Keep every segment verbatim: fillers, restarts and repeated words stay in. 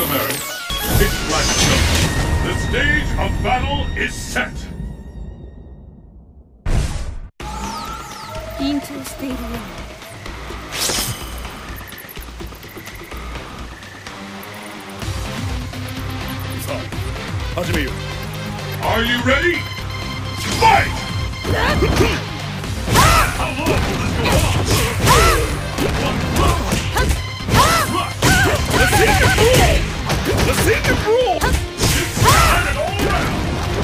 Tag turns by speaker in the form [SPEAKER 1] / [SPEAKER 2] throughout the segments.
[SPEAKER 1] America. It's black joke. The stage of battle is set.
[SPEAKER 2] 緊張しているよ。
[SPEAKER 3] さあ、始めよう。
[SPEAKER 1] Are you ready? Fight! How long will this go on?
[SPEAKER 3] Let's hit the rule! Let's hit the rule!
[SPEAKER 1] It's turn it all around!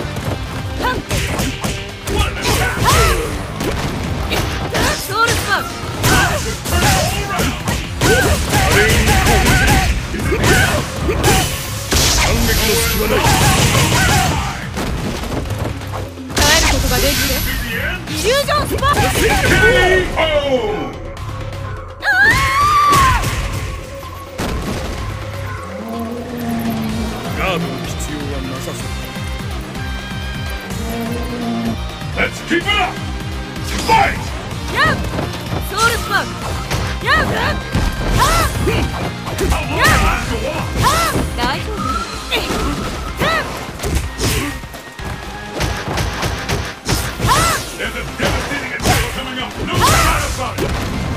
[SPEAKER 1] What an attack!
[SPEAKER 2] Soul Smash!
[SPEAKER 1] Just turn it all around! Is it the end?
[SPEAKER 3] 反撃の隙はない。
[SPEAKER 2] 耐えることができてイリュージョンスパー
[SPEAKER 1] K O!
[SPEAKER 3] ガードの必要はなさそう。
[SPEAKER 1] Let's keep it up! Fight!
[SPEAKER 2] ヤンソウルスパーヤンは
[SPEAKER 1] How long will this go on?
[SPEAKER 2] 大丈夫
[SPEAKER 1] There's a devastating attack coming up! No doubt about it!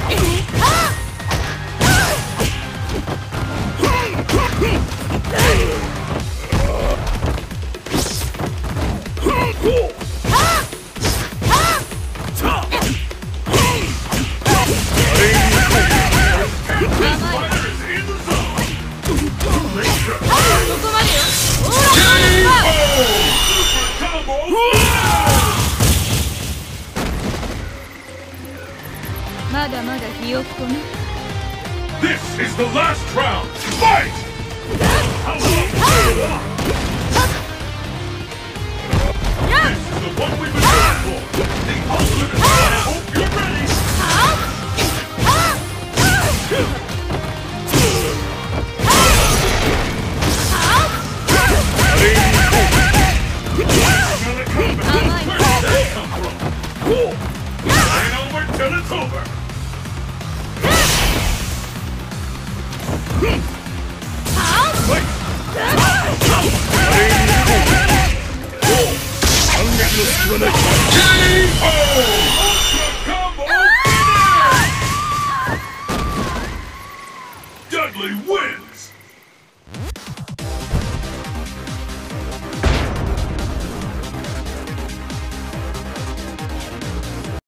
[SPEAKER 1] Fighter is in the zone! Laser!
[SPEAKER 2] ここまでよオーラ
[SPEAKER 1] K
[SPEAKER 2] ソウルスパー
[SPEAKER 1] O! Super combo!
[SPEAKER 2] まだまだひよっこね
[SPEAKER 1] This is the last round! Fight! How long will this go on? This is the one we've been